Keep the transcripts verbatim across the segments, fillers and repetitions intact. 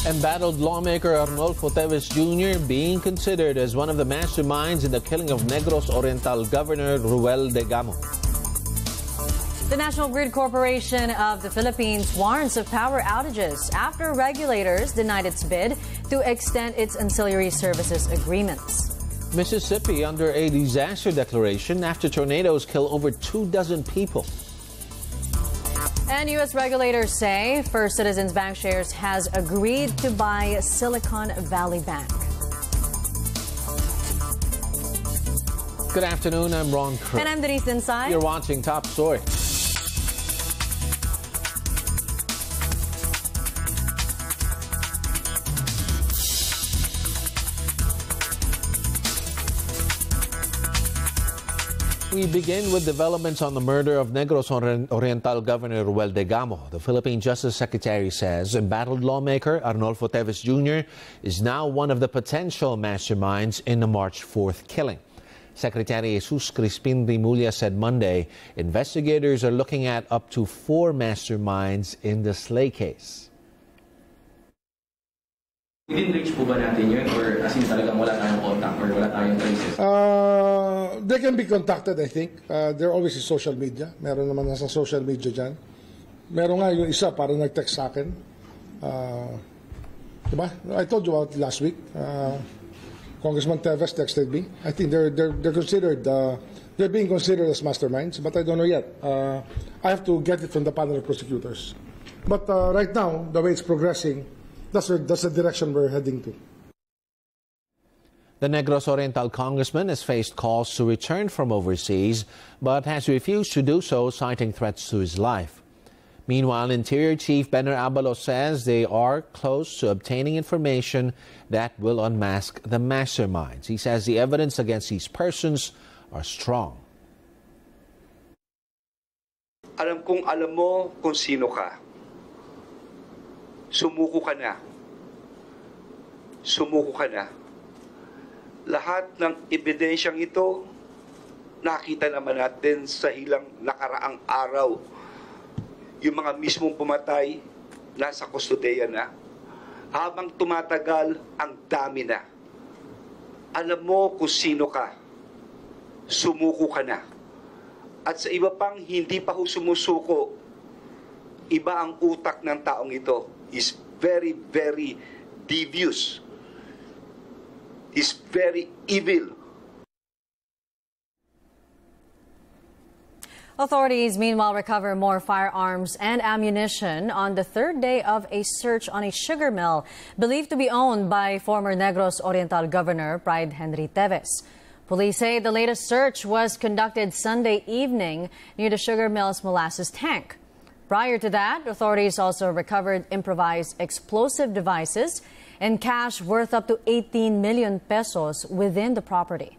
Embattled lawmaker Arnolfo Teves Junior being considered as one of the masterminds in the killing of Negros Oriental Governor Ruel de Gamo. The National Grid Corporation of the Philippines warns of power outages after regulators denied its bid to extend its ancillary services agreements. Mississippi under a disaster declaration after tornadoes kill over two dozen people. And U S regulators say First Citizens Bancshares has agreed to buy Silicon Valley Bank. Good afternoon, I'm Ron Kerr. And I'm Denise Dinsay. You're watching Top Story. We begin with developments on the murder of Negros Oriental Governor Ruel de Gamo. The Philippine Justice Secretary says embattled lawmaker Arnolfo Teves Junior is now one of the potential masterminds in the March fourth killing. Secretary Jesus Crispin Rimulya said Monday investigators are looking at up to four masterminds in the slay case. Within reach po ba natin yun, or as in talagang wala tayong contact or wala tayong traces? Uh, they can be contacted, I think. Uh, they're always in social media. Meron naman nasa social media dyan. Meron nga yung isa parang nag-text sa akin. Uh, diba? I told you about it last week. Uh, Congressman Teves texted me. I think they're they're they're considered uh, they're being considered as masterminds, but I don't know yet. Uh, I have to get it from the panel of prosecutors. But uh, right now, the way it's progressing, That's, that's the direction we're heading to. The Negros Oriental congressman has faced calls to return from overseas, but has refused to do so, citing threats to his life. Meanwhile, Interior Chief Benner Abalos says they are close to obtaining information that will unmask the masterminds. He says the evidence against these persons are strong. Alam kong alam mo kung sino ka. Sumuko ka na. Sumuko ka na. Lahat ng ebidensyang ito, nakita naman natin sa ilang nakaraang araw. Yung mga mismong pumatay, nasa kustudiya na. Habang tumatagal, ang dami na. Alam mo kung sino ka. Sumuko ka na. At sa iba pang hindi pa ho sumusuko, iba ang utak ng taong ito. Is very, very devious. Is very evil. Authorities, meanwhile, recover more firearms and ammunition on the third day of a search on a sugar mill believed to be owned by former Negros Oriental Governor Pride Henry Teves. Police say the latest search was conducted Sunday evening near the sugar mill's molasses tank. Prior to that, authorities also recovered improvised explosive devices and cash worth up to eighteen million pesos within the property.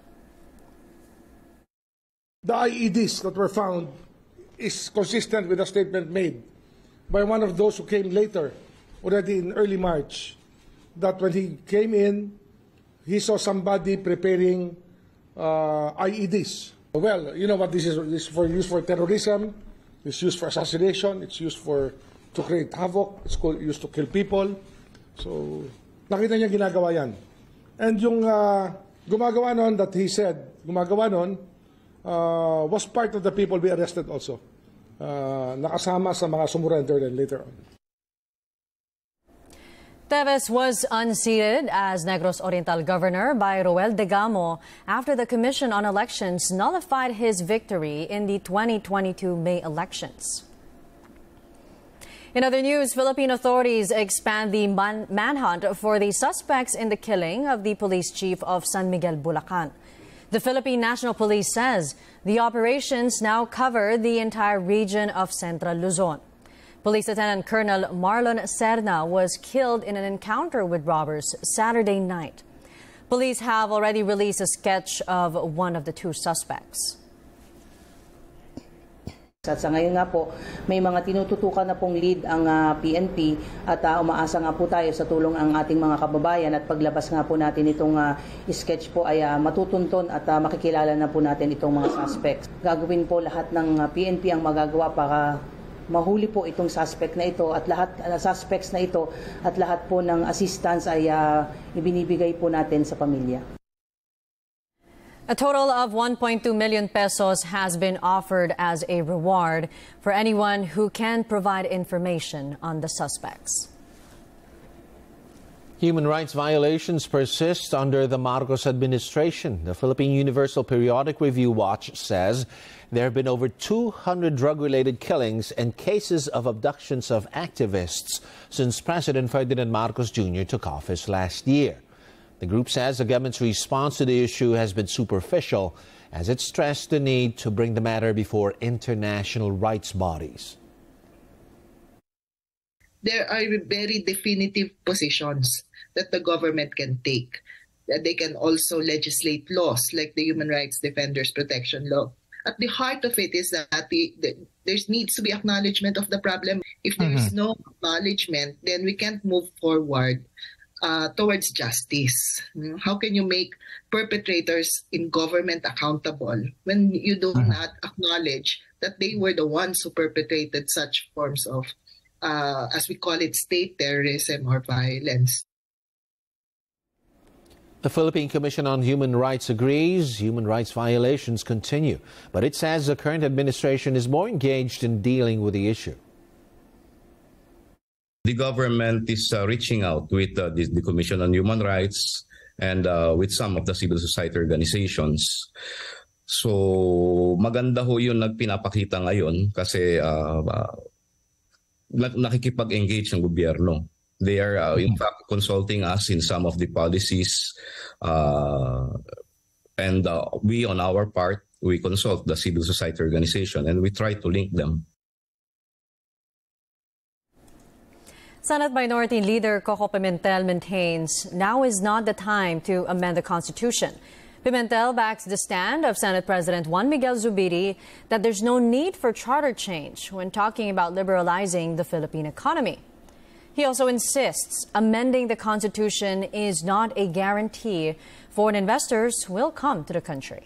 The I E Ds that were found is consistent with a statement made by one of those who came later, already in early March, that when he came in, he saw somebody preparing uh, I E Ds. Well, you know what this is, this is for use for terrorism. It's used for assassination. It's used for to create havoc. It's used to kill people. So, nakita niya ginagawa yan. And yung uh, gumagawa nun that he said, gumagawa nun, uh, was part of the people we arrested also. Uh, nakasama sa mga sumurrender then later on. Teves was unseated as Negros Oriental Governor by Ruel de Gamo after the Commission on Elections nullified his victory in the twenty twenty-two May elections. In other news, Philippine authorities expand the man manhunt for the suspects in the killing of the police chief of San Miguel, Bulacan. The Philippine National Police says the operations now cover the entire region of Central Luzon. Police Lieutenant Colonel Marlon Serna was killed in an encounter with robbers Saturday night. Police have already released a sketch of one of the two suspects. At sa ngayon nga po, may mga tinututukan na pong lead ang uh, P N P at uh, umaasa nga po tayo sa tulong ang ating mga kababayan at paglabas nga po natin itong uh, sketch po ay uh, matutunton at uh, makikilala na po natin itong mga suspects. Gagawin po lahat ng uh, P N P ang magagawa para mahuli po itong suspect na ito at lahat uh, suspects na ito at lahat po ng assistance ay uh, ibinibigay po natin sa pamilya. A total of one point two million pesos has been offered as a reward for anyone who can provide information on the suspects. Human rights violations persist under the Marcos administration. The Philippine Universal Periodic Review Watch says there have been over two hundred drug-related killings and cases of abductions of activists since President Ferdinand Marcos Junior took office last year. The group says the government's response to the issue has been superficial, as it stressed the need to bring the matter before international rights bodies. There are very definitive positions that the government can take. That they can also legislate laws like the Human Rights Defenders Protection Law. At the heart of it is that the, the, there needs to be acknowledgement of the problem. If there is no acknowledgement, then we can't move forward uh, towards justice. How can you make perpetrators in government accountable when you do not acknowledge that they were the ones who perpetrated such forms of, uh, as we call it, state terrorism or violence? The Philippine Commission on Human Rights agrees human rights violations continue, but it says the current administration is more engaged in dealing with the issue. The government is uh, reaching out with uh, the, the Commission on Human Rights and uh, with some of the civil society organizations. So maganda ho yun nagpinapakita ngayon kasi uh, uh, nakikipag-engage ng gobyerno. They are, uh, in fact, consulting us in some of the policies. Uh, and uh, we, on our part, we consult the civil society organization and we try to link them. Senate Minority Leader Coco Pimentel maintains now is not the time to amend the Constitution. Pimentel backs the stand of Senate President Juan Miguel Zubiri that there's no need for charter change when talking about liberalizing the Philippine economy. He also insists amending the Constitution is not a guarantee foreign investors will come to the country.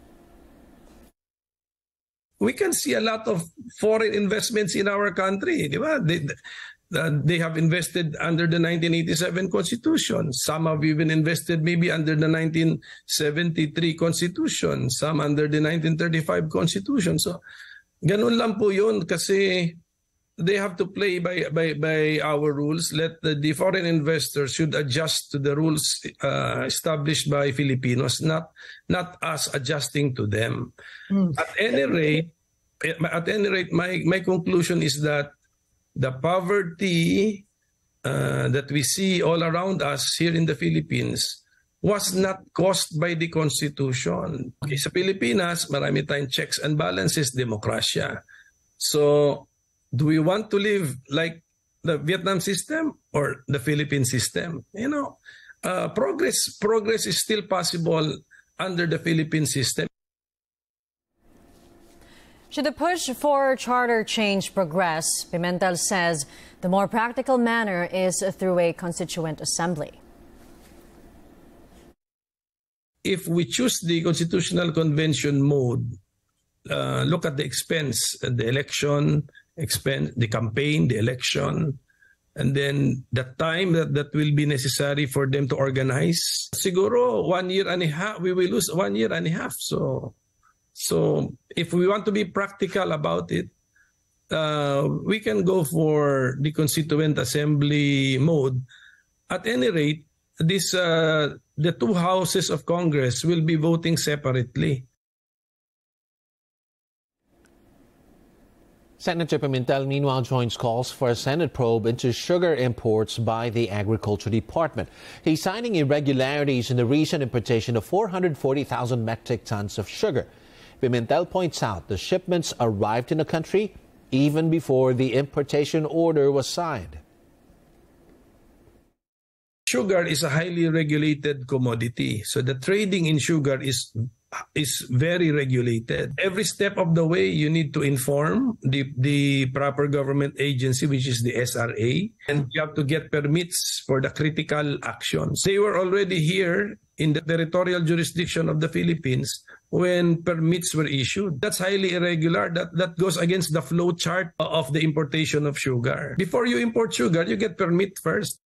We can see a lot of foreign investments in our country. They, they have invested under the nineteen eighty-seven Constitution. Some have even invested maybe under the nineteen seventy-three Constitution. Some under the nineteen thirty-five Constitution. So, ganun lang po yun kasi they have to play by by by our rules. Let the, the foreign investors should adjust to the rules uh, established by Filipinos, not not us adjusting to them. Mm. At any rate, at any rate, my my conclusion is that the poverty uh, that we see all around us here in the Philippines was not caused by the Constitution. Okay, sa Pilipinas, marami tayong checks and balances, demokrasya. So, do we want to live like the Vietnam system or the Philippine system? You know, uh, progress progress is still possible under the Philippine system. Should the push for charter change progress, Pimentel says the more practical manner is through a constituent assembly. If we choose the Constitutional Convention mode, uh, look at the expense, the election, expense, the campaign, the election, and then the time that, that will be necessary for them to organize. Siguro one year and a half, we will lose one year and a half. So, so if we want to be practical about it, uh, we can go for the Constituent Assembly mode. At any rate, this uh, the two houses of Congress will be voting separately. Senator Pimentel, meanwhile, joins calls for a Senate probe into sugar imports by the Agriculture Department. He's citing irregularities in the recent importation of four hundred forty thousand metric tons of sugar. Pimentel points out the shipments arrived in the country even before the importation order was signed. Sugar is a highly regulated commodity, so the trading in sugar is is very regulated. Every step of the way, you need to inform the, the proper government agency, which is the S R A, and you have to get permits for the critical actions. They were already here in the territorial jurisdiction of the Philippines when permits were issued. That's highly irregular. That, that goes against the flow chart of the importation of sugar. Before you import sugar, you get permit first.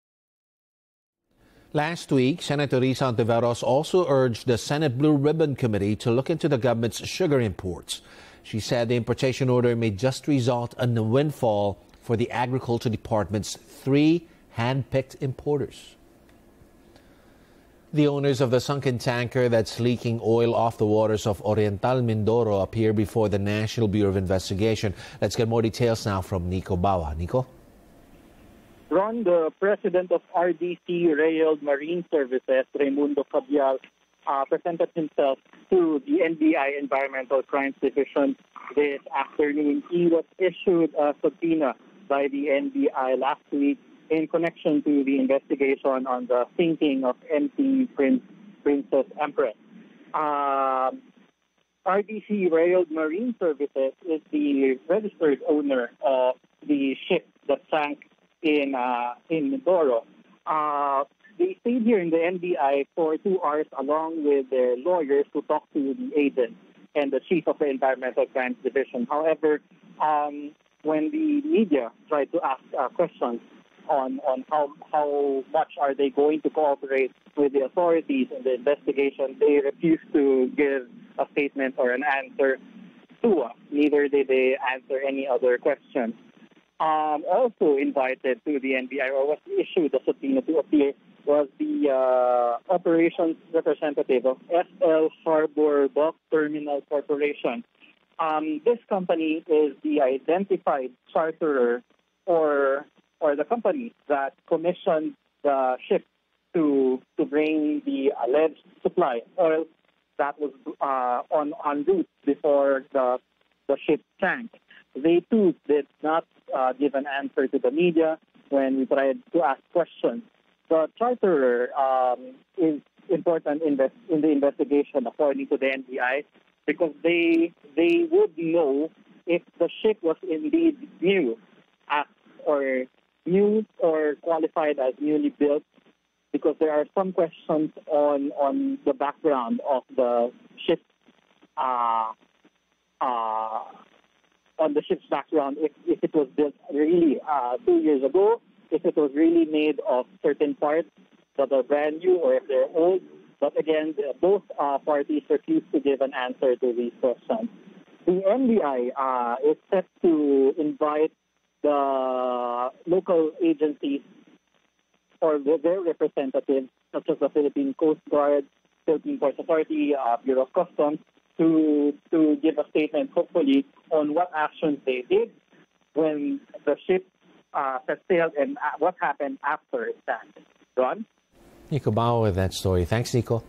Last week, Senator Risa Ontiveros also urged the Senate Blue Ribbon Committee to look into the government's sugar imports. She said the importation order may just result in a windfall for the Agriculture Department's three hand-picked importers. The owners of the sunken tanker that's leaking oil off the waters of Oriental Mindoro appear before the National Bureau of Investigation. Let's get more details now from Nico Bawa. Nico? Ron, the president of R D C Rail Marine Services, Raimundo Cabial, uh, presented himself to the N B I Environmental Crimes Division this afternoon. He was issued a subpoena by the N B I last week in connection to the investigation on the sinking of M T Prince, Princess Empress. Uh, R D C Rail Marine Services is the registered owner of the ship that sank in uh, in Mindoro. Uh, they stayed here in the N B I for two hours along with their lawyers to talk to the agent and the chief of the Environmental Crimes Division. However, um, when the media tried to ask uh, questions on, on how, how much are they going to cooperate with the authorities in the investigation, they refused to give a statement or an answer to us. Neither did they answer any other questions. Um, also invited to the N B I, or was issued a subpoena to appear, was the uh, operations representative of S L Harbor Bulk Terminal Corporation. Um, this company is the identified charterer or or the company that commissioned the ship to to bring the alleged supply oil that was uh, on en route before the the ship sank. They too did not uh, give an answer to the media when we tried to ask questions. The charterer um, is important in the, in the investigation, according to the N B I, because they they would know if the ship was indeed new, as, or new or qualified as newly built, because there are some questions on on the background of the ship. Uh, uh, on the ship's background, if, if it was built really uh, two years ago, if it was really made of certain parts that are brand new, or if they're old. But again, the, both uh, parties refused to give an answer to these questions. The N B I uh, is set to invite the local agencies or their representatives, such as the Philippine Coast Guard, Philippine Ports Authority, uh, Bureau of Customs, to to give a statement, hopefully, on what actions they did when the ship uh, set sail and uh, what happened after it sank. Ron? Nico Bao with that story. Thanks, Nico.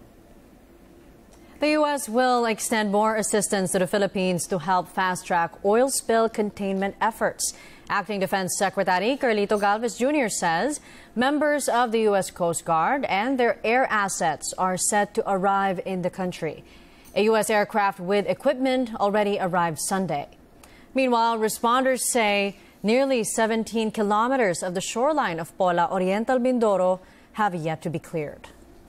The U S will extend more assistance to the Philippines to help fast-track oil spill containment efforts. Acting Defense Secretary Carlito Galvez Junior says members of the U S Coast Guard and their air assets are set to arrive in the country. A U S aircraft with equipment already arrived Sunday. Meanwhile, responders say nearly seventeen kilometers of the shoreline of Pola, Oriental Mindoro have yet to be cleared.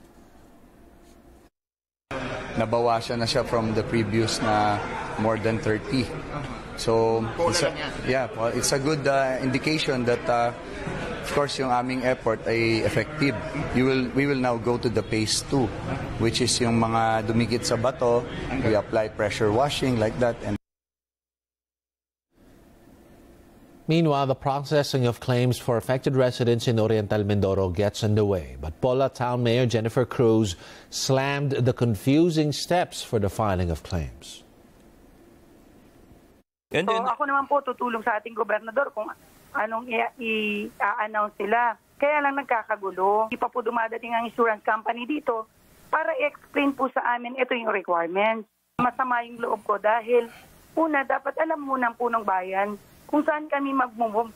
Nabawasan na siya from the previous na more than thirty. So, it's a, yeah, well, it's a good uh, indication that, uh, of course, yung aming effort ay effective. You will, we will now go to the phase two, which is yung mga dumikit sa bato, we apply pressure washing like that. And Meanwhile, the processing of claims for affected residents in Oriental Mindoro gets underway. But Pola Town Mayor Jennifer Cruz slammed the confusing steps for the filing of claims. So ako naman po tutulong sa ating gobernador kung anong i-announce sila. Kaya lang nagkakagulo. Hindi pa po dumadating ang insurance company dito para i-explain po sa amin ito yung requirements. Masama yung loob ko dahil una, dapat alam muna po ng bayan kung saan kami mag-move.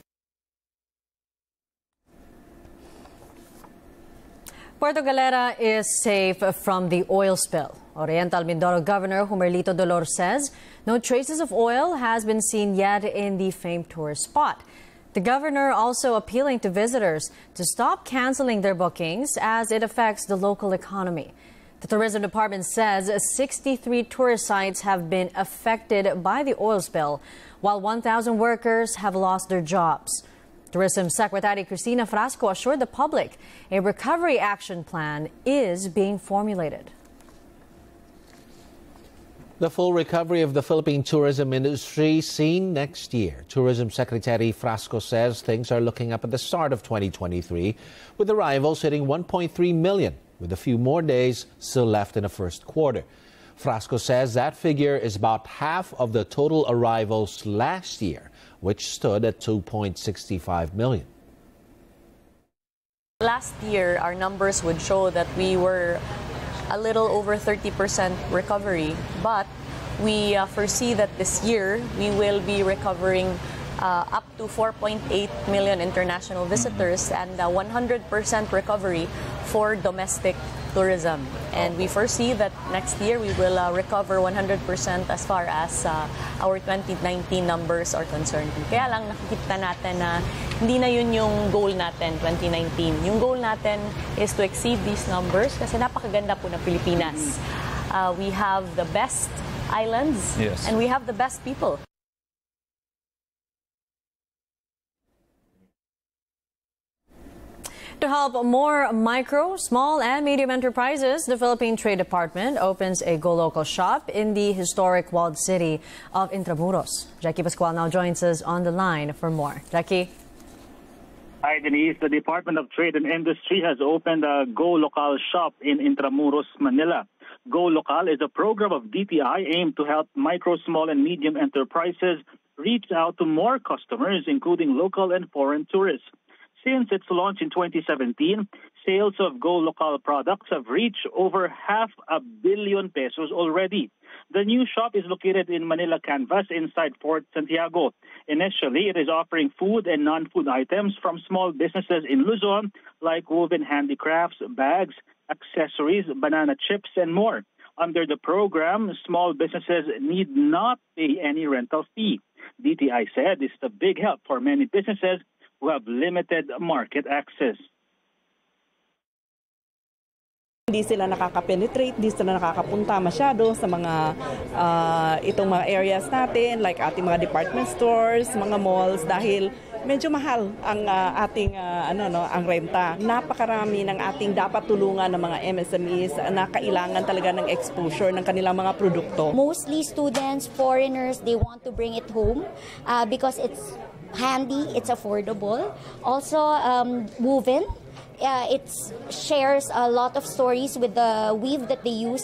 Puerto Galera is safe from the oil spill. Oriental Mindoro Governor Humerlito Dolor says no traces of oil has been seen yet in the famed tourist spot. The governor also appealing to visitors to stop canceling their bookings as it affects the local economy. The tourism department says sixty-three tourist sites have been affected by the oil spill, while one thousand workers have lost their jobs. Tourism Secretary Cristina Frasco assured the public a recovery action plan is being formulated. The full recovery of the Philippine tourism industry seen next year. Tourism Secretary Frasco says things are looking up at the start of twenty twenty-three, with arrivals hitting one point three million, with a few more days still left in the first quarter. Frasco says that figure is about half of the total arrivals last year, which stood at two point six five million. Last year, our numbers would show that we were a little over thirty percent recovery, but we uh, foresee that this year we will be recovering uh, up to four point eight million international visitors and uh, one hundred percent recovery for domestic tourism. And we foresee that next year we will uh, recover one hundred percent as far as uh, our twenty nineteen numbers are concerned. Kaya lang nakikita natin na hindi na yun yung goal natin, twenty nineteen. Yung goal natin is to exceed these numbers kasi napakaganda po ng Pilipinas. Uh, we have the best islands, yes, and we have the best people. To help more micro, small, and medium enterprises, the Philippine Trade Department opens a Go Local shop in the historic walled city of Intramuros. Jackie Pascual now joins us on the line for more. Jackie? Hi, Denise. The Department of Trade and Industry has opened a Go Local shop in Intramuros, Manila. Go Local is a program of D T I aimed to help micro, small, and medium enterprises reach out to more customers, including local and foreign tourists. Since its launch in twenty seventeen, sales of Go Local products have reached over half a billion pesos already. The new shop is located in Manila Canvas inside Fort Santiago. Initially, it is offering food and non-food items from small businesses in Luzon like woven handicrafts, bags, accessories, banana chips, and more. Under the program, small businesses need not pay any rental fee. D T I said this is a big help for many businesses who have limited market access. Hindi sila nakaka-penetrate, hindi sila nakakapunta masyado sa mga uh, itong mga areas natin like ating mga department stores, mga malls dahil medyo mahal ang uh, ating uh, ano no, ang renta. Napakarami ng ating dapat tulungan ng mga M S M Es na kailangan talaga ng exposure ng kanilang mga produkto. Mostly students, foreigners, they want to bring it home uh, because it's handy, it's affordable. Also, um, woven, uh, it shares a lot of stories with the weave that they use.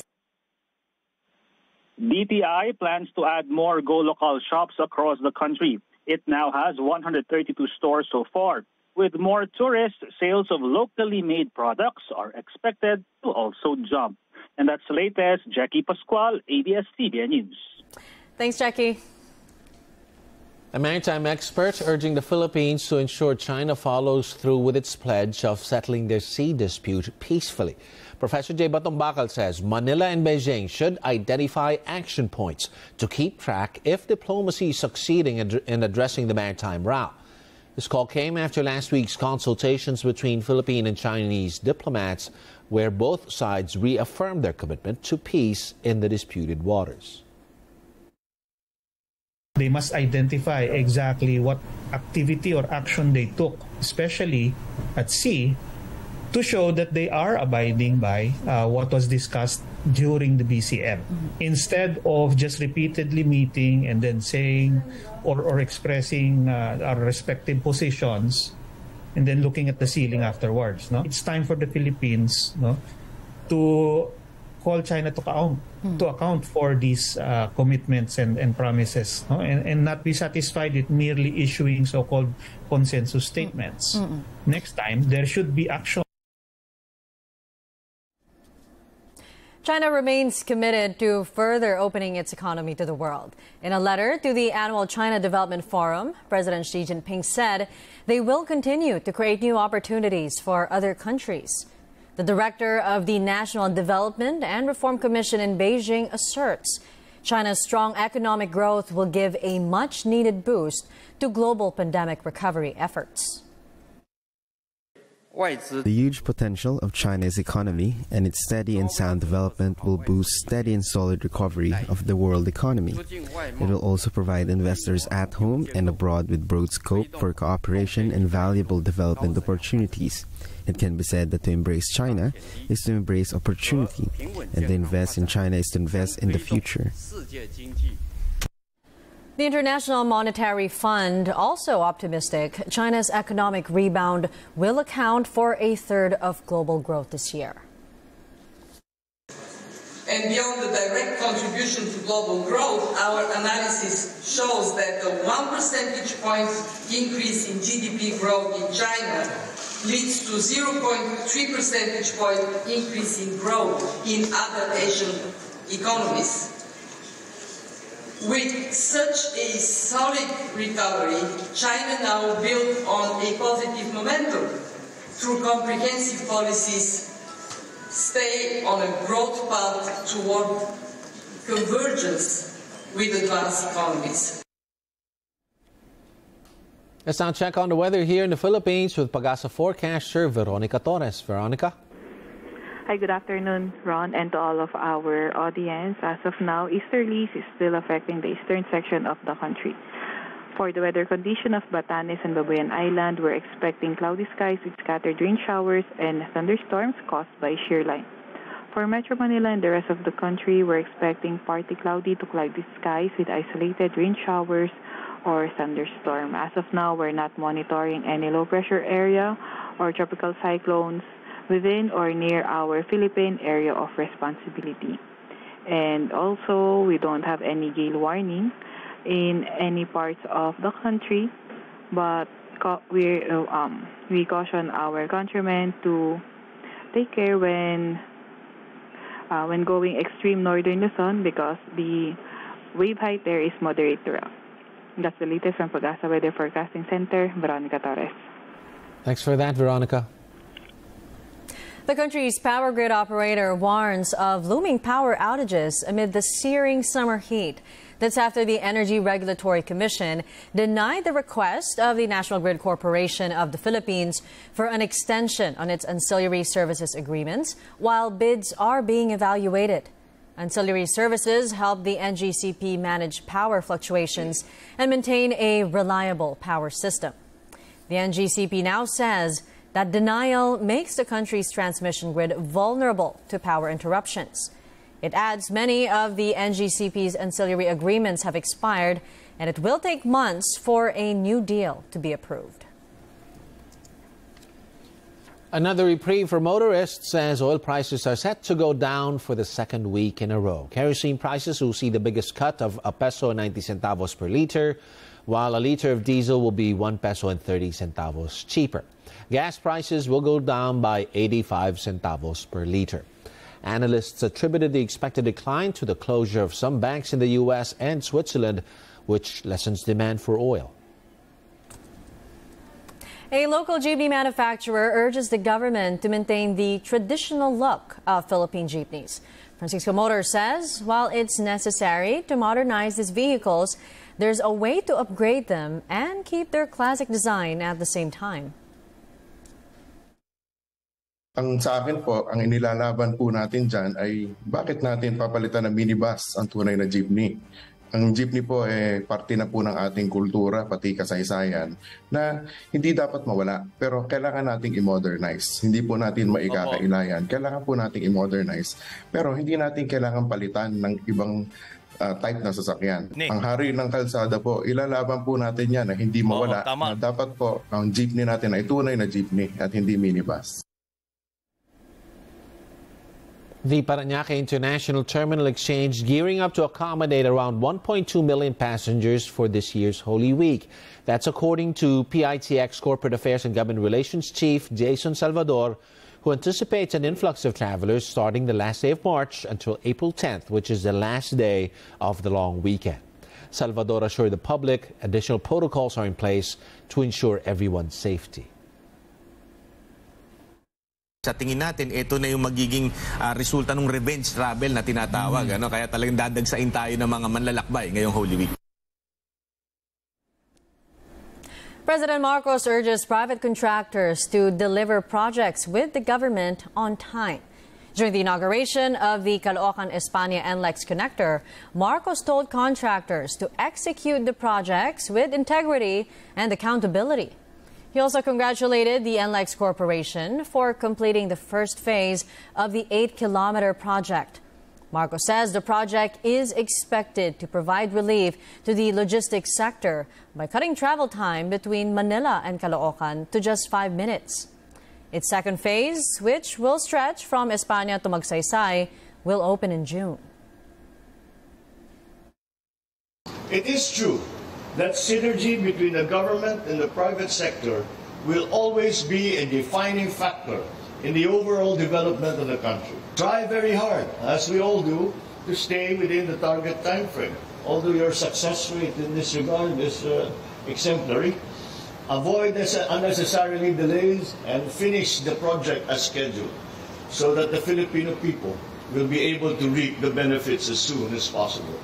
D T I plans to add more Go Local shops across the country. It now has one hundred thirty-two stores so far. With more tourists, sales of locally made products are expected to also jump. And that's the latest. Jackie Pascual, A B S C B N News. Thanks, Jackie. A maritime expert urging the Philippines to ensure China follows through with its pledge of settling their sea dispute peacefully. Professor J. Batong Bakal says Manila and Beijing should identify action points to keep track if diplomacy is succeeding in addressing the maritime row. This call came after last week's consultations between Philippine and Chinese diplomats, where both sides reaffirmed their commitment to peace in the disputed waters. They must identify exactly what activity or action they took, especially at sea, to show that they are abiding by uh, what was discussed during the B C M. Mm-hmm. Instead of just repeatedly meeting and then saying or, or expressing uh, our respective positions and then looking at the ceiling afterwards. No? It's time for the Philippines, no, to call China to account, mm. to account for these uh, commitments and, and promises, no? and, and not be satisfied with merely issuing so-called consensus statements. Mm-mm. Next time, there should be action. China remains committed to further opening its economy to the world. In a letter to the annual China Development Forum, President Xi Jinping said they will continue to create new opportunities for other countries. The director of the National Development and Reform Commission in Beijing asserts China's strong economic growth will give a much-needed boost to global pandemic recovery efforts. The huge potential of China's economy and its steady and sound development will boost steady and solid recovery of the world economy. It will also provide investors at home and abroad with broad scope for cooperation and valuable development opportunities. It can be said that to embrace China is to embrace opportunity, and to invest in China is to invest in the future. The International Monetary Fund also optimistic China's economic rebound will account for a third of global growth this year. And beyond the direct contribution to global growth, our analysis shows that the one percentage point increase in G D P growth in China leads to zero point three percentage point increase in growth in other Asian economies. With such a solid recovery, China now builds on a positive momentum through comprehensive policies, stay on a growth path toward convergence with advanced economies. Let's now check on the weather here in the Philippines with Pag-asa forecaster Veronica Torres. Veronica? Hi, good afternoon, Ron, and to all of our audience. As of now, easterlies is still affecting the eastern section of the country. For the weather condition of Batanes and Babuyan Island, we're expecting cloudy skies with scattered rain showers and thunderstorms caused by shear line. For Metro Manila and the rest of the country, we're expecting partly cloudy to cloudy skies with isolated rain showers or thunderstorm. As of now, we're not monitoring any low-pressure area or tropical cyclones within or near our Philippine area of responsibility. And also, we don't have any gale warning in any parts of the country, but we, um, we caution our countrymen to take care when, uh, when going extreme northern Luzon because the wave height there is moderate to rough. That's the latest from Pag-asa Weather Forecasting Center, Veronica Torres. Thanks for that, Veronica. The country's power grid operator warns of looming power outages amid the searing summer heat. That's after the Energy Regulatory Commission denied the request of the National Grid Corporation of the Philippines for an extension on its ancillary services agreements while bids are being evaluated. Ancillary services help the N G C P manage power fluctuations and maintain a reliable power system. The N G C P now says that denial makes the country's transmission grid vulnerable to power interruptions. It adds many of the N G C P's ancillary agreements have expired, and it will take months for a new deal to be approved. Another reprieve for motorists as oil prices are set to go down for the second week in a row. Kerosene prices will see the biggest cut of a peso and ninety centavos per liter, while a liter of diesel will be one peso and thirty centavos cheaper. Gas prices will go down by eighty-five centavos per liter. Analysts attributed the expected decline to the closure of some banks in the U S and Switzerland, which lessens demand for oil. A local jeepney manufacturer urges the government to maintain the traditional look of Philippine jeepneys. Francisco Motors says while it's necessary to modernize these vehicles, there's a way to upgrade them and keep their classic design at the same time. Ang sa akin po, ang inilalaban po natin dyan ay bakit natin papalitan ng minibus ang tunay na jeepney. Ang jeepney po ay eh, parte na po ng ating kultura, pati kasaysayan, na hindi dapat mawala. Pero kailangan nating i-modernize. Hindi po natin maikakailayan. Kailangan po nating i-modernize. Pero hindi natin kailangan palitan ng ibang uh, type na sasakyan. Nick. Ang hari ng kalsada po, ilalaban po natin yan na hindi mawala. Oo, tama. Na dapat po ang jeepney natin ay tunay na jeepney at hindi minibus. The Parañaque International Terminal Exchange gearing up to accommodate around one point two million passengers for this year's Holy Week. That's according to P I T X Corporate Affairs and Government Relations Chief Jason Salvador, who anticipates an influx of travelers starting the last day of March until April tenth, which is the last day of the long weekend. Salvador assured the public additional protocols are in place to ensure everyone's safety. Sa tingin natin, ito na yung magiging uh, resulta ng revenge travel na tinatawag. Mm. Ano? Kaya talagang dadagsain tayo ng mga manlalakbay ngayong Holy Week. President Marcos urges private contractors to deliver projects with the government on time. During the inauguration of the Caloocan-Espana N L E X connector, Marcos told contractors to execute the projects with integrity and accountability. He also congratulated the N L E X Corporation for completing the first phase of the eight kilometer project. Marcos says the project is expected to provide relief to the logistics sector by cutting travel time between Manila and Caloocan to just five minutes. Its second phase, which will stretch from Espana to Magsaysay, will open in June. It is true that synergy between the government and the private sector will always be a defining factor in the overall development of the country. Try very hard, as we all do, to stay within the target time frame. Although your success rate in this regard is uh, exemplary, avoid unnecessarily delays and finish the project as scheduled so that the Filipino people will be able to reap the benefits as soon as possible.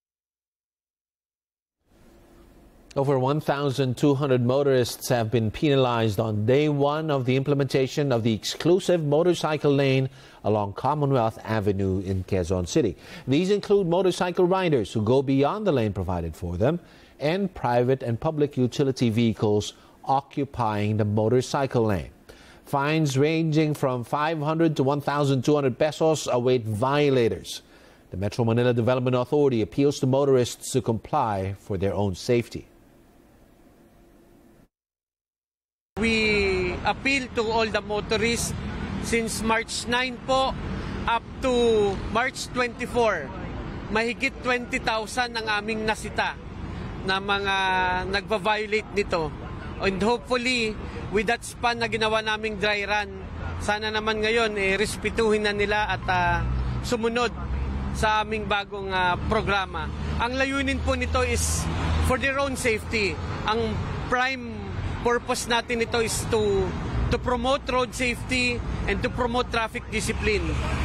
Over one thousand two hundred motorists have been penalized on day one of the implementation of the exclusive motorcycle lane along Commonwealth Avenue in Quezon City. These include motorcycle riders who go beyond the lane provided for them and private and public utility vehicles occupying the motorcycle lane. Fines ranging from five hundred to one thousand two hundred pesos await violators. The Metro Manila Development Authority appeals to motorists to comply for their own safety. We appeal to all the motorists since March ninth po up to March twenty-fourth. Mahigit twenty thousand ang aming nasita na mga nagva-violate nito. And hopefully, with that span na ginawa naming dry run, sana naman ngayon eh, respetuhin na nila at uh, sumunod sa aming bagong uh, programa. Ang layunin po nito is for their own safety. Ang prime purpose natin ito is to to promote road safety and to promote traffic discipline.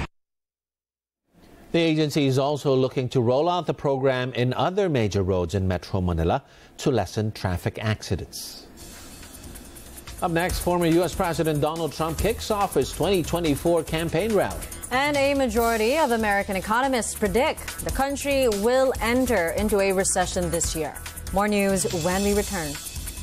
The agency is also looking to roll out the program in other major roads in Metro Manila to lessen traffic accidents. Up next, former U S President Donald Trump kicks off his twenty twenty-four campaign rally. And a majority of American economists predict the country will enter into a recession this year. More news when we return.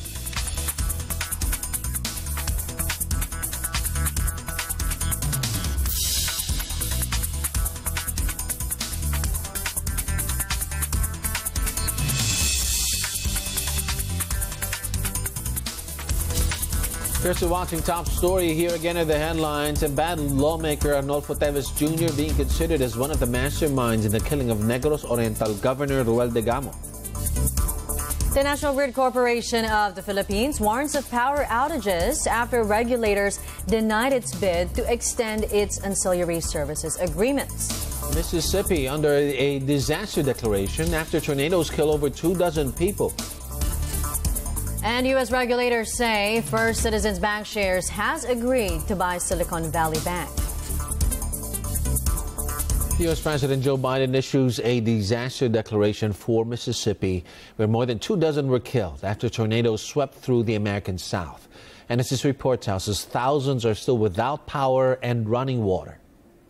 Here's to watching Top Story. Here again are the headlines. Embattled lawmaker Arnolfo Teves Junior being considered as one of the masterminds in the killing of Negros Oriental Governor Roel Degamo. The National Grid Corporation of the Philippines warns of power outages after regulators denied its bid to extend its ancillary services agreements. Mississippi under a disaster declaration after tornadoes kill over two dozen people. And U S regulators say First Citizens Bank shares has agreed to buy Silicon Valley Bank. U S President Joe Biden issues a disaster declaration for Mississippi, where more than two dozen were killed after tornadoes swept through the American South. And as this report tells us, thousands are still without power and running water.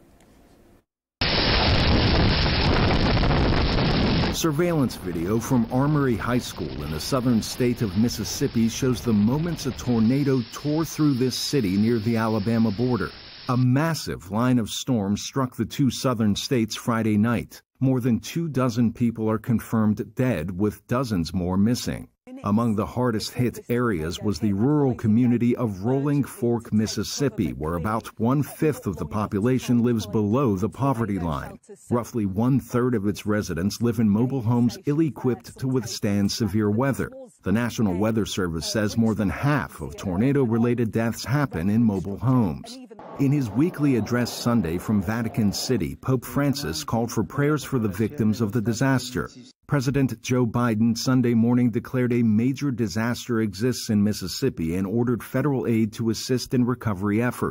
Surveillance video from Armory High School in the southern state of Mississippi shows the moments a tornado tore through this city near the Alabama border. A massive line of storms struck the two southern states Friday night. More than two dozen people are confirmed dead, with dozens more missing. Among the hardest hit areas was the rural community of Rolling Fork, Mississippi, where about one-fifth of the population lives below the poverty line. Roughly one-third of its residents live in mobile homes ill-equipped to withstand severe weather. The National Weather Service says more than half of tornado-related deaths happen in mobile homes. In his weekly address Sunday from Vatican City, Pope Francis called for prayers for the victims of the disaster. President Joe Biden Sunday morning declared a major disaster exists in Mississippi and ordered federal aid to assist in recovery efforts.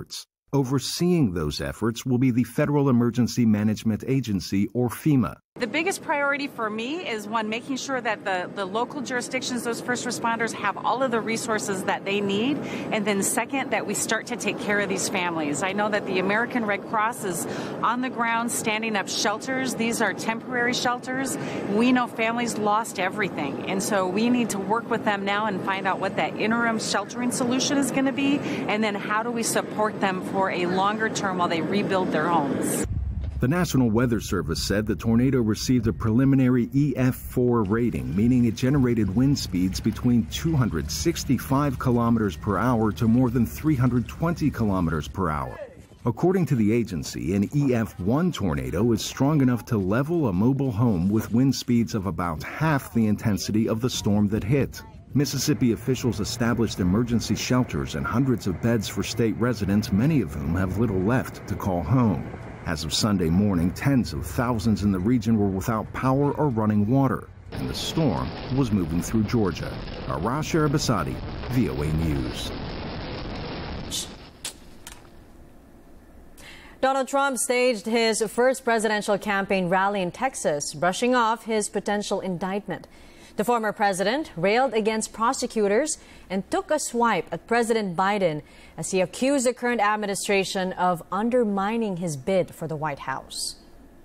Overseeing those efforts will be the Federal Emergency Management Agency, or FEMA. The biggest priority for me is, one, making sure that the, the local jurisdictions, those first responders, have all of the resources that they need. And then second, that we start to take care of these families. I know that the American Red Cross is on the ground standing up shelters. These are temporary shelters. We know families lost everything. And so we need to work with them now and find out what that interim sheltering solution is going to be. And then how do we support them for a longer term while they rebuild their homes. The National Weather Service said the tornado received a preliminary E F four rating, meaning it generated wind speeds between two hundred sixty-five kilometers per hour to more than three hundred twenty kilometers per hour. According to the agency, an E F one tornado is strong enough to level a mobile home with wind speeds of about half the intensity of the storm that hit. Mississippi officials established emergency shelters and hundreds of beds for state residents, many of whom have little left to call home. As of Sunday morning, tens of thousands in the region were without power or running water, and the storm was moving through Georgia. Arash Arabasadi, V O A News. Donald Trump staged his first presidential campaign rally in Texas, brushing off his potential indictment. The former president railed against prosecutors and took a swipe at President Biden as he accused the current administration of undermining his bid for the White House.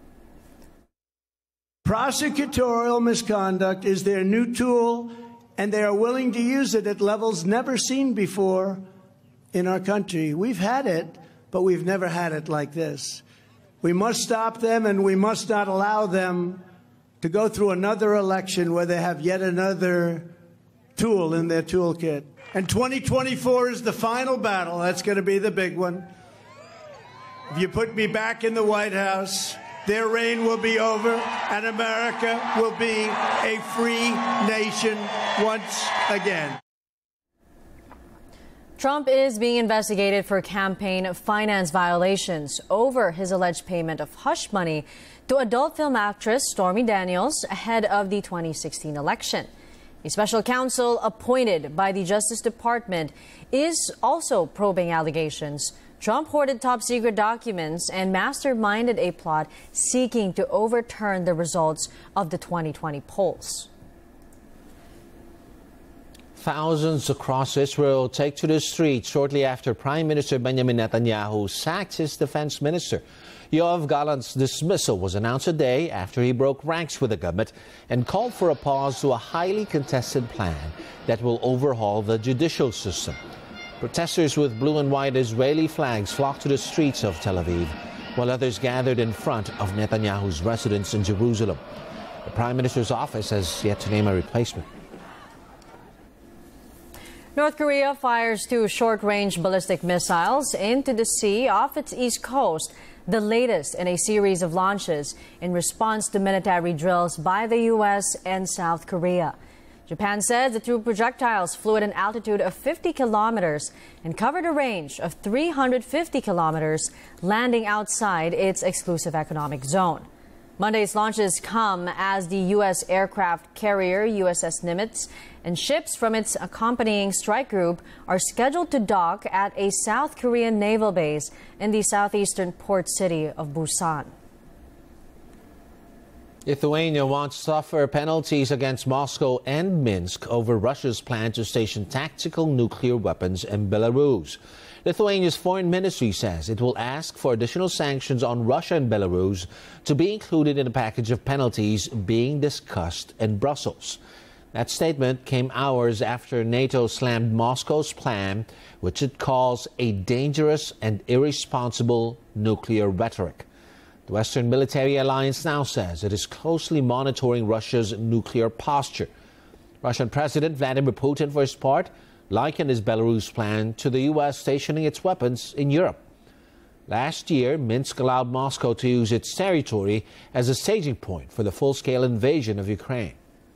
Prosecutorial misconduct is their new tool, and they are willing to use it at levels never seen before in our country. We've had it, but we've never had it like this. We must stop them, and we must not allow them to go through another election where they have yet another tool in their toolkit. And twenty twenty-four is the final battle. That's going to be the big one. If you put me back in the White House, their reign will be over, and America will be a free nation once again. Trump is being investigated for campaign finance violations over his alleged payment of hush money to adult film actress Stormy Daniels ahead of the twenty sixteen election. A special counsel appointed by the Justice Department is also probing allegations. Trump hoarded top-secret documents and masterminded a plot seeking to overturn the results of the twenty twenty polls. Thousands across Israel take to the streets shortly after Prime Minister Benjamin Netanyahu sacked his defense minister. Yoav Gallant's dismissal was announced a day after he broke ranks with the government and called for a pause to a highly contested plan that will overhaul the judicial system. Protesters with blue and white Israeli flags flocked to the streets of Tel Aviv, while others gathered in front of Netanyahu's residence in Jerusalem. The Prime Minister's office has yet to name a replacement. North Korea fires two short-range ballistic missiles into the sea off its east coast, the latest in a series of launches in response to military drills by the U S and South Korea. Japan says the two projectiles flew at an altitude of fifty kilometers and covered a range of three hundred fifty kilometers, landing outside its exclusive economic zone. Monday's launches come as the U S aircraft carrier U S S Nimitz and ships from its accompanying strike group are scheduled to dock at a South Korean naval base in the southeastern port city of Busan. Lithuania wants tougher penalties against Moscow and Minsk over Russia's plan to station tactical nuclear weapons in Belarus. Lithuania's foreign ministry says it will ask for additional sanctions on Russia and Belarus to be included in a package of penalties being discussed in Brussels. That statement came hours after NATO slammed Moscow's plan, which it calls a dangerous and irresponsible nuclear rhetoric. The Western military alliance now says it is closely monitoring Russia's nuclear posture. Russian President Vladimir Putin, for his part, likened his Belarus plan to the U S stationing its weapons in Europe. Last year, Minsk allowed Moscow to use its territory as a staging point for the full-scale invasion of Ukraine.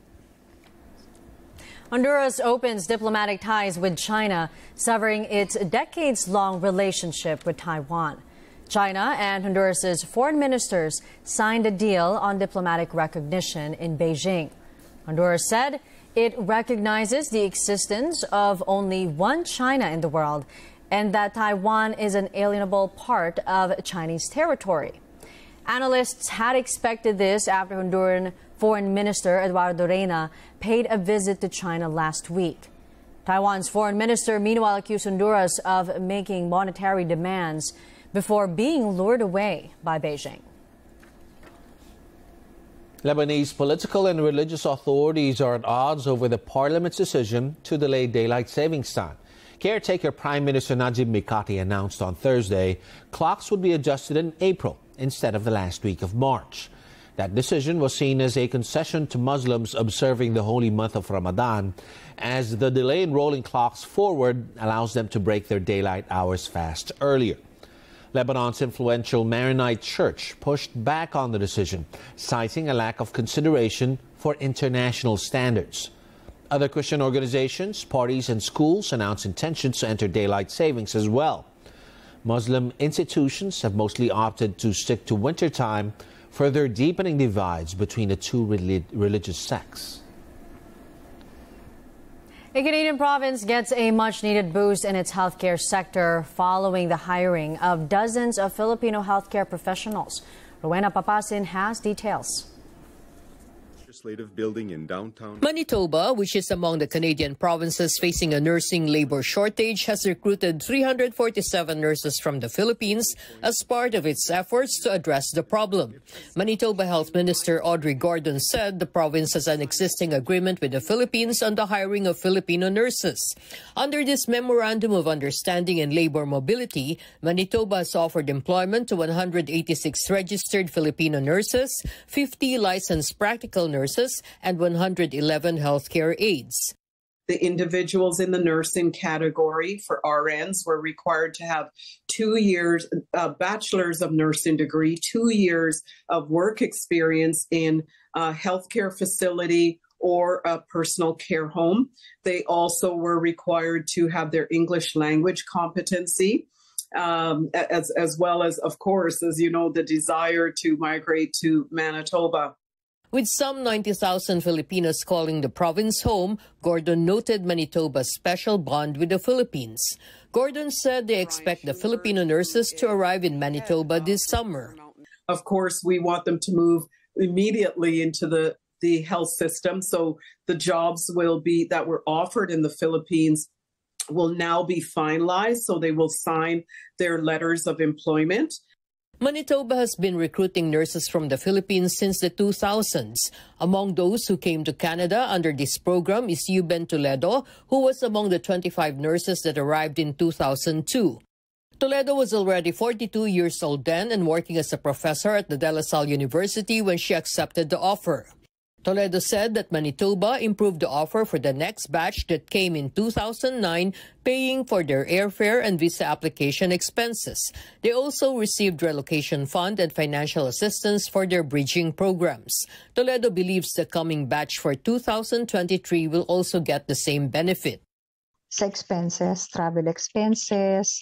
Honduras opens diplomatic ties with China, severing its decades-long relationship with Taiwan. China and Honduras's foreign ministers signed a deal on diplomatic recognition in Beijing. Honduras said it recognizes the existence of only one China in the world and that Taiwan is an alienable part of Chinese territory. Analysts had expected this after Honduran Foreign Minister Eduardo Reyna paid a visit to China last week. Taiwan's foreign minister meanwhile accused Honduras of making monetary demands before being lured away by Beijing. Lebanese political and religious authorities are at odds over the parliament's decision to delay daylight savings time. Caretaker Prime Minister Najib Mikati announced on Thursday clocks would be adjusted in April instead of the last week of March. That decision was seen as a concession to Muslims observing the holy month of Ramadan, as the delay in rolling clocks forward allows them to break their daylight hours fast earlier. Lebanon's influential Maronite Church pushed back on the decision, citing a lack of consideration for international standards. Other Christian organizations, parties, and schools announced intentions to enter daylight savings as well. Muslim institutions have mostly opted to stick to wintertime, further deepening divides between the two relig religious sects. A Canadian province gets a much-needed boost in its healthcare sector following the hiring of dozens of Filipino healthcare professionals. Rowena Papasin has details. Legislative building in downtown Manitoba, which is among the Canadian provinces facing a nursing labor shortage, has recruited three hundred forty-seven nurses from the Philippines as part of its efforts to address the problem. Manitoba Health Minister Audrey Gordon said the province has an existing agreement with the Philippines on the hiring of Filipino nurses. Under this Memorandum of Understanding and Labor Mobility, Manitoba has offered employment to one hundred eighty-six registered Filipino nurses, fifty licensed practical nurses, and one hundred eleven healthcare aides. The individuals in the nursing category for R Ns were required to have two years, uh, bachelor's of nursing degree, two years of work experience in a healthcare facility or a personal care home. They also were required to have their English language competency. Um, as, as well as, of course, as you know, the desire to migrate to Manitoba. With some ninety thousand Filipinos calling the province home, Gordon noted Manitoba's special bond with the Philippines. Gordon said they expect the Filipino nurses to arrive in Manitoba this summer. Of course, we want them to move immediately into the, the health system, so the jobs will be that were offered in the Philippines will now be finalized, so they will sign their letters of employment. Manitoba has been recruiting nurses from the Philippines since the two thousands. Among those who came to Canada under this program is Yuben Toledo, who was among the twenty-five nurses that arrived in two thousand two. Toledo was already forty-two years old then and working as a professor at the De La Salle University when she accepted the offer. Toledo said that Manitoba improved the offer for the next batch that came in two thousand nine, paying for their airfare and visa application expenses. They also received relocation fund and financial assistance for their bridging programs. Toledo believes the coming batch for two thousand twenty-three will also get the same benefit. Sa expenses, travel expenses,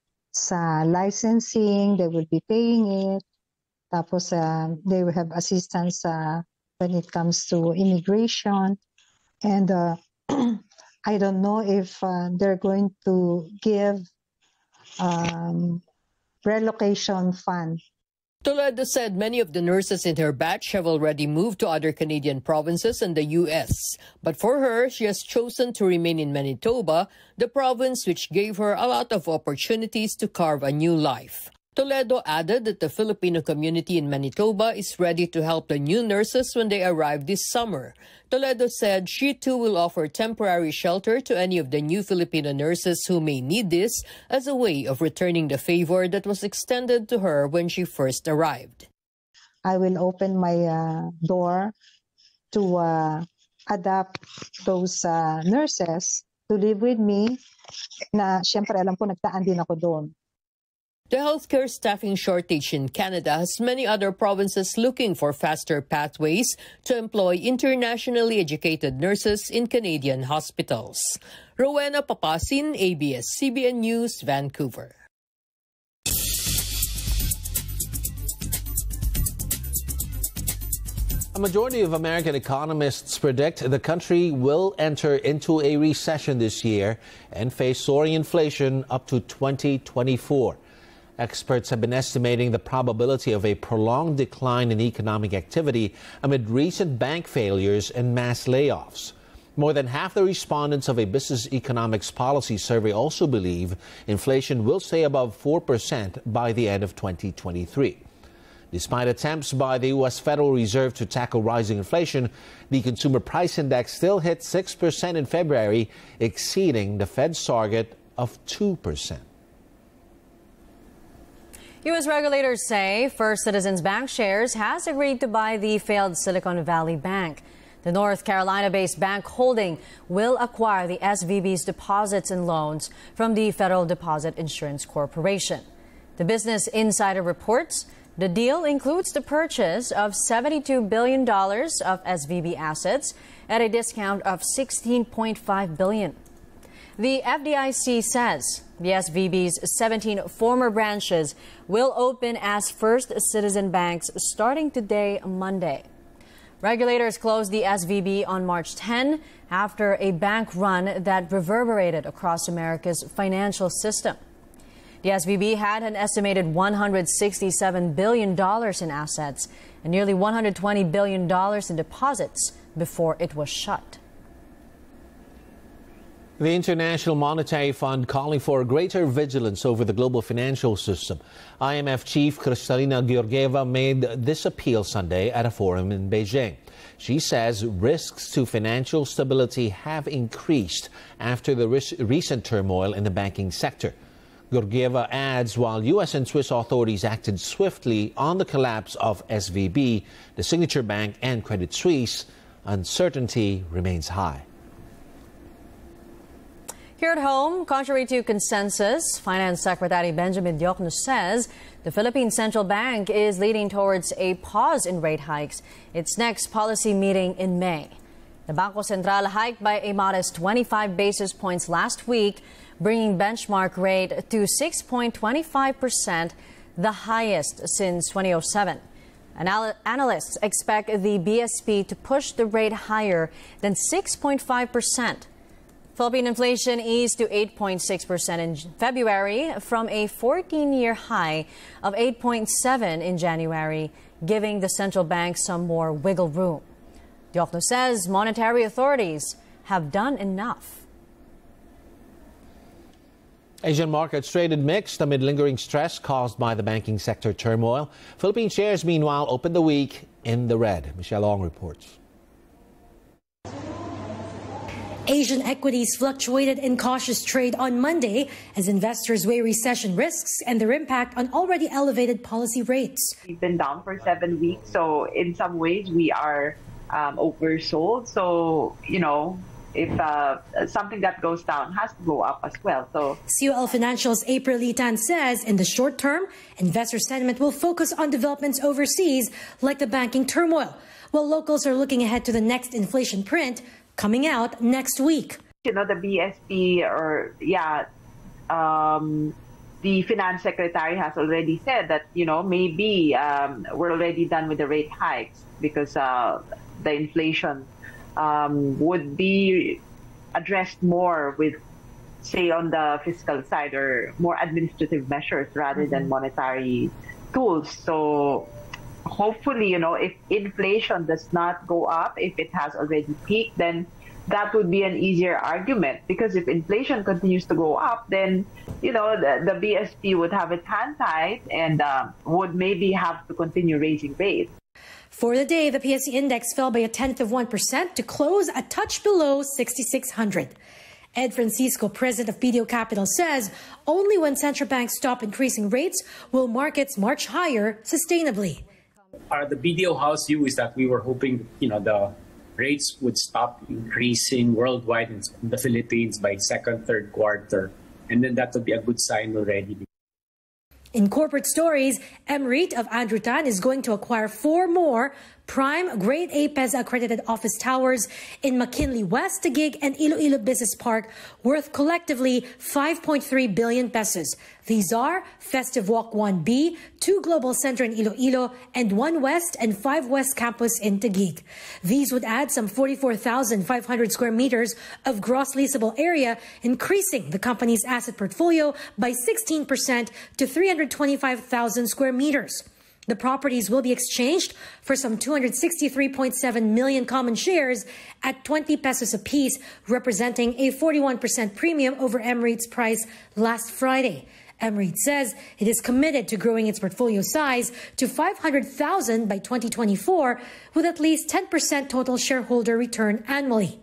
sa licensing, they will be paying it. Tapos uh, they will have assistance uh, when it comes to immigration. And uh, I don't know if uh, they're going to give um, relocation fund. Toledo said many of the nurses in her batch have already moved to other Canadian provinces and the U S. But for her, she has chosen to remain in Manitoba, the province which gave her a lot of opportunities to carve a new life. Toledo added that the Filipino community in Manitoba is ready to help the new nurses when they arrive this summer. Toledo said she too will offer temporary shelter to any of the new Filipino nurses who may need this as a way of returning the favor that was extended to her when she first arrived. I will open my uh, door to uh, adapt those uh, nurses to live with me na siyempre alam ko nagtaan din ako doon. The healthcare staffing shortage in Canada has many other provinces looking for faster pathways to employ internationally educated nurses in Canadian hospitals. Rowena Papasin, A B S C B N News, Vancouver. A majority of American economists predict the country will enter into a recession this year and face soaring inflation up to twenty twenty-four. Experts have been estimating the probability of a prolonged decline in economic activity amid recent bank failures and mass layoffs. More than half the respondents of a business economics policy survey also believe inflation will stay above four percent by the end of twenty twenty-three. Despite attempts by the U S Federal Reserve to tackle rising inflation, the Consumer Price Index still hit six percent in February, exceeding the Fed's target of two percent. U S regulators say First Citizens Bank shares has agreed to buy the failed Silicon Valley Bank. The North Carolina-based bank holding will acquire the S V B's deposits and loans from the Federal Deposit Insurance Corporation. The Business Insider reports the deal includes the purchase of seventy-two billion dollars of S V B assets at a discount of sixteen point five billion dollars. The F D I C says the S V B's seventeen former branches will open as First Citizen Banks starting today, Monday. Regulators closed the S V B on March tenth after a bank run that reverberated across America's financial system. The S V B had an estimated one hundred sixty-seven billion dollars in assets and nearly one hundred twenty billion dollars in deposits before it was shut. The International Monetary Fund calling for greater vigilance over the global financial system. I M F chief Kristalina Georgieva made this appeal Sunday at a forum in Beijing. She says risks to financial stability have increased after the recent turmoil in the banking sector. Georgieva adds while U S and Swiss authorities acted swiftly on the collapse of S V B, the Signature Bank and Credit Suisse, uncertainty remains high. Here at home, contrary to consensus, Finance Secretary Benjamin Diokno says the Philippine Central Bank is leading towards a pause in rate hikes, its next policy meeting in May. The Bangko Sentral hiked by a modest twenty-five basis points last week, bringing benchmark rate to six point two five percent, the highest since two thousand seven. Anal- analysts expect the B S P to push the rate higher than six point five percent. Philippine inflation eased to eight point six percent in February from a fourteen-year high of eight point seven in January, giving the central bank some more wiggle room. Diokno says monetary authorities have done enough. Asian markets traded mixed amid lingering stress caused by the banking sector turmoil. Philippine shares, meanwhile, opened the week in the red. Michelle Ong reports. Asian equities fluctuated in cautious trade on Monday as investors weigh recession risks and their impact on already elevated policy rates. We've been down for seven weeks, so in some ways we are um, oversold. So, you know, if uh, something that goes down has to go up as well. So C O L Financial's April Litan says in the short term, investor sentiment will focus on developments overseas like the banking turmoil, while locals are looking ahead to the next inflation print coming out next week. You know, the B S P or, yeah, um, the finance secretary has already said that, you know, maybe um, we're already done with the rate hikes because uh, the inflation um, would be addressed more with, say, on the fiscal side or more administrative measures rather mm-hmm. than monetary tools. So hopefully, you know, if inflation does not go up, if it has already peaked, then that would be an easier argument. Because if inflation continues to go up, then, you know, the, the B S P would have its hand tied and uh, would maybe have to continue raising rates. For the day, the P S E index fell by a tenth of one percent to close a touch below sixty-six hundred. Ed Francisco, president of B D O Capital, says only when central banks stop increasing rates will markets march higher sustainably. Uh, the B D O house view is that we were hoping, you know, the rates would stop increasing worldwide in the Philippines by second, third quarter, and then that would be a good sign already. In corporate stories, Emrit of Andrew Tan is going to acquire four more prime grade A PEZA accredited office towers in McKinley West, Taguig, and Iloilo Business Park worth collectively five point three billion pesos. These are Festive Walk one B, two Global Center in Iloilo, and one West and five West campus in Taguig. These would add some forty-four thousand five hundred square meters of gross leasable area, increasing the company's asset portfolio by sixteen percent to three hundred twenty-five thousand square meters. The properties will be exchanged for some two hundred sixty-three point seven million common shares at twenty pesos apiece, representing a forty-one percent premium over M-REIT's price last Friday. M-REIT says it is committed to growing its portfolio size to five hundred thousand by twenty twenty-four, with at least ten percent total shareholder return annually.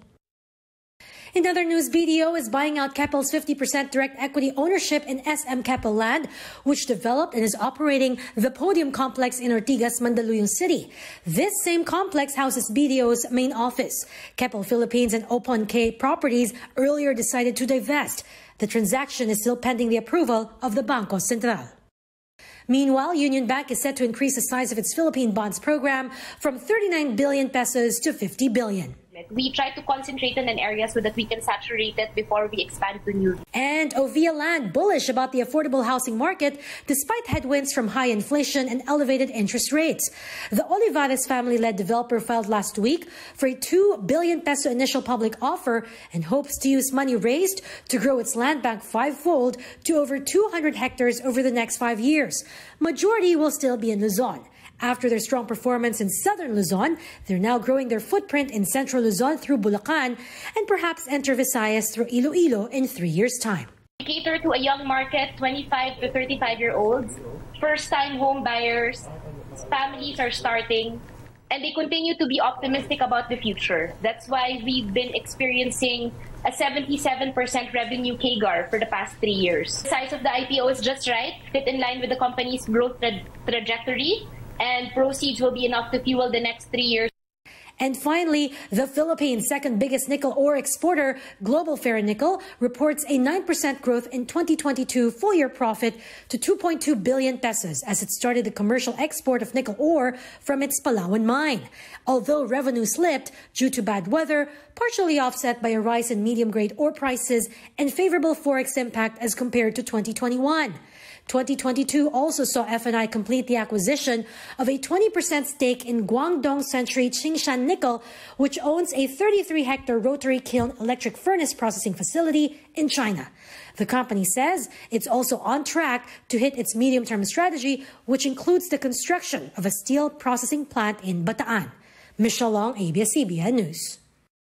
In other news, B D O is buying out Keppel's fifty percent direct equity ownership in S M Keppel Land, which developed and is operating the Podium Complex in Ortigas, Mandaluyong City. This same complex houses B D O's main office. Keppel Philippines and Opon K Properties earlier decided to divest. The transaction is still pending the approval of the Bangko Sentral. Meanwhile, Union Bank is set to increase the size of its Philippine bonds program from thirty-nine billion pesos to fifty billion. We try to concentrate on an area so that we can saturate it before we expand to new. And Ovia Land bullish about the affordable housing market despite headwinds from high inflation and elevated interest rates. The Olivares family-led developer filed last week for a two billion peso initial public offer and hopes to use money raised to grow its land bank fivefold to over two hundred hectares over the next five years. Majority will still be in Luzon. After their strong performance in southern Luzon, they're now growing their footprint in central Luzon through Bulacan and perhaps enter Visayas through Iloilo in three years' time. We cater to a young market, twenty-five to thirty-five year olds, first-time home buyers, families are starting, and they continue to be optimistic about the future. That's why we've been experiencing a seventy-seven percent revenue C A G R for the past three years. The size of the I P O is just right, fit in line with the company's growth tra trajectory, and proceeds will be enough to fuel the next three years. And finally, the Philippines' second biggest nickel ore exporter, Global Ferronickel, reports a nine percent growth in twenty twenty-two full-year profit to two point two billion pesos as it started the commercial export of nickel ore from its Palawan mine. Although revenue slipped due to bad weather, partially offset by a rise in medium-grade ore prices and favorable forex impact as compared to twenty twenty-one. twenty twenty-two also saw F N I complete the acquisition of a twenty percent stake in Guangdong Century Tsingshan Nickel, which owns a thirty-three hectare rotary kiln electric furnace processing facility in China. The company says it's also on track to hit its medium-term strategy, which includes the construction of a steel processing plant in Bataan. Michelle Long, A B S C B N News.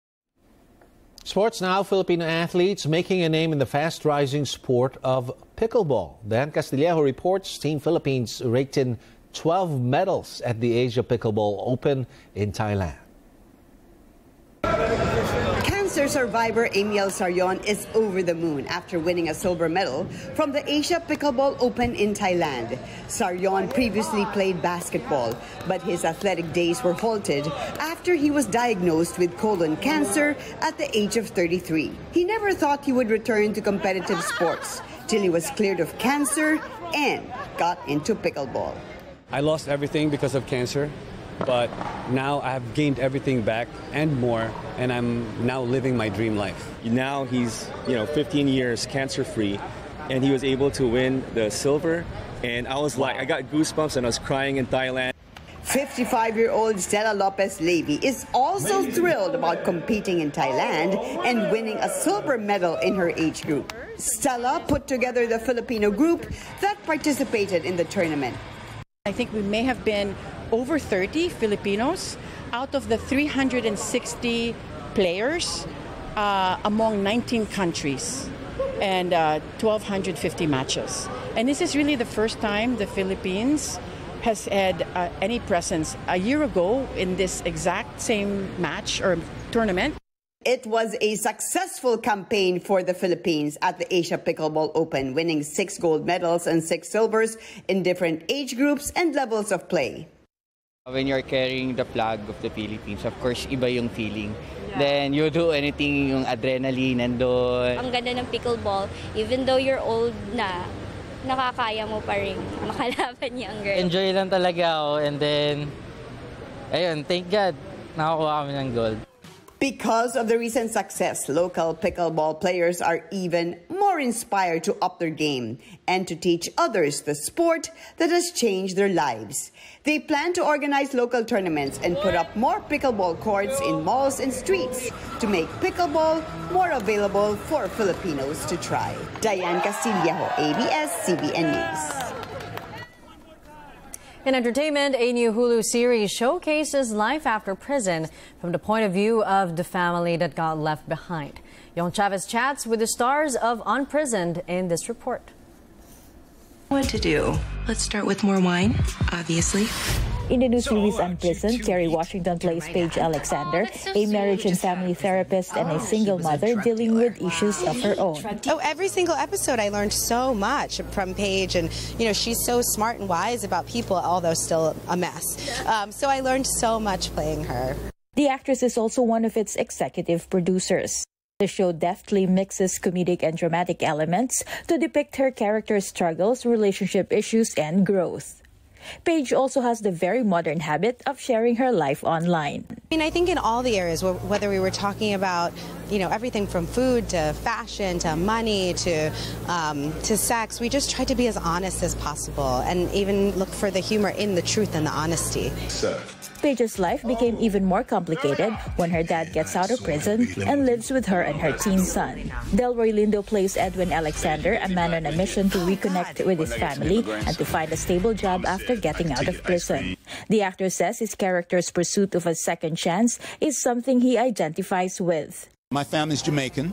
Sports now, Filipino athletes making a name in the fast-rising sport of pickleball. Dan Castillejo reports Team Philippines raked in twelve medals at the Asia Pickleball Open in Thailand. Cancer survivor Amiel Saryon is over the moon after winning a silver medal from the Asia Pickleball Open in Thailand. Saryon previously played basketball, but his athletic days were halted after he was diagnosed with colon cancer at the age of thirty-three. He never thought he would return to competitive sports till he was cleared of cancer and got into pickleball. I lost everything because of cancer. But now I have gained everything back and more, and I'm now living my dream life. Now he's, you know, fifteen years cancer-free, and he was able to win the silver, and I was like, I got goosebumps and I was crying in Thailand. fifty-five-year-old Stella Lopez Levy is also thrilled about competing in Thailand and winning a silver medal in her age group. Stella put together the Filipino group that participated in the tournament. I think we may have been over thirty Filipinos out of the three hundred sixty players uh, among nineteen countries and uh, one thousand two hundred fifty matches. And this is really the first time the Philippines has had uh, any presence. A year ago in this exact same match or tournament, it was a successful campaign for the Philippines at the Asia Pickleball Open, winning six gold medals and six silvers in different age groups and levels of play. When you're carrying the flag of the Philippines, of course, iba yung feeling. Yeah. Then you do anything, yung adrenaline nandun. Ang ganda ng pickleball, even though you're old na, nakakaya mo pa rin makalaban yung girl. Enjoy lang talaga ako, and then ayun, thank God, nakakuha kami ng gold. Because of the recent success, local pickleball players are even more inspired to up their game and to teach others the sport that has changed their lives. They plan to organize local tournaments and put up more pickleball courts in malls and streets to make pickleball more available for Filipinos to try. Diane Castillejo, A B S C B N News. In entertainment, a new Hulu series showcases life after prison from the point of view of the family that got left behind. Yong Chavez chats with the stars of Unprisoned in this report. What to do? Let's start with more wine, obviously. In the new series Unprisoned, Kerry Washington plays Paige Alexander, a marriage and family therapist and a single mother dealing with issues of her own. Oh, every single episode I learned so much from Paige, and you know, she's so smart and wise about people, although still a mess. Um, so I learned so much playing her. The actress is also one of its executive producers. The show deftly mixes comedic and dramatic elements to depict her character's struggles, relationship issues, and growth. Paige also has the very modern habit of sharing her life online. I mean, I think in all the areas, whether we were talking about, you know, everything from food to fashion to money to um, to sex, we just tried to be as honest as possible and even look for the humor in the truth and the honesty. Sir. Paige's life became even more complicated when her dad gets out of prison and lives with her and her teen son. Delroy Lindo plays Edwin Alexander, a man on a mission to reconnect with his family and to find a stable job after getting out of prison. The actor says his character's pursuit of a second chance is something he identifies with. My family's Jamaican.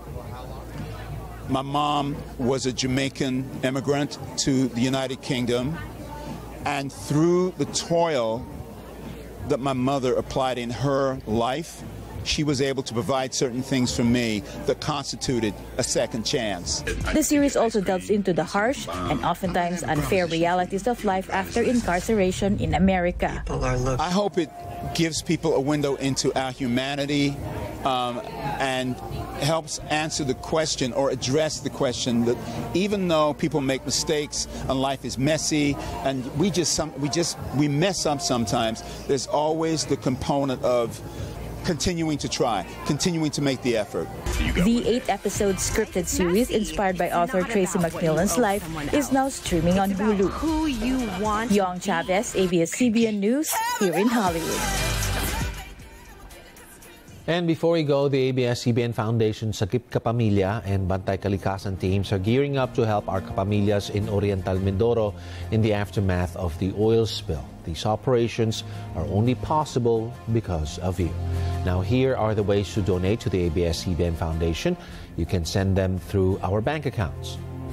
My mom was a Jamaican immigrant to the United Kingdom, and through the toil that my mother applied in her life, she was able to provide certain things for me that constituted a second chance. The series also delves into the harsh and oftentimes unfair realities of life after incarceration in America. I hope it gives people a window into our humanity um, and helps answer the question or address the question that even though people make mistakes and life is messy and we just some, we just we mess up sometimes, there's always the component of continuing to try, continuing to make the effort. The eight-episode scripted series inspired by author Tracy McMillan's life is now streaming on Hulu. Who you want? Yong Chavez, A B S C B N News, here in Hollywood. And before we go, the A B S C B N Foundation Sakip Kapamilya and Bantay Kalikasan teams are gearing up to help our kapamilyas in Oriental Mindoro in the aftermath of the oil spill. These operations are only possible because of you. Now, here are the ways to donate to the A B S C B N Foundation. You can send them through our bank accounts,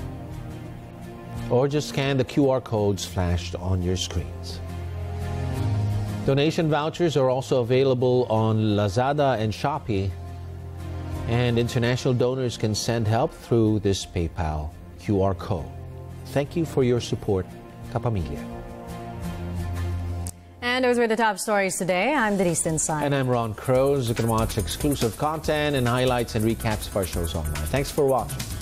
or just scan the Q R codes flashed on your screens. Donation vouchers are also available on Lazada and Shopee, and international donors can send help through this PayPal Q R code. Thank you for your support, Kapamilya. And those were the top stories today. I'm Denise Dinsan. And I'm Ron Cruz. You can watch exclusive content and highlights and recaps of our shows online. Thanks for watching.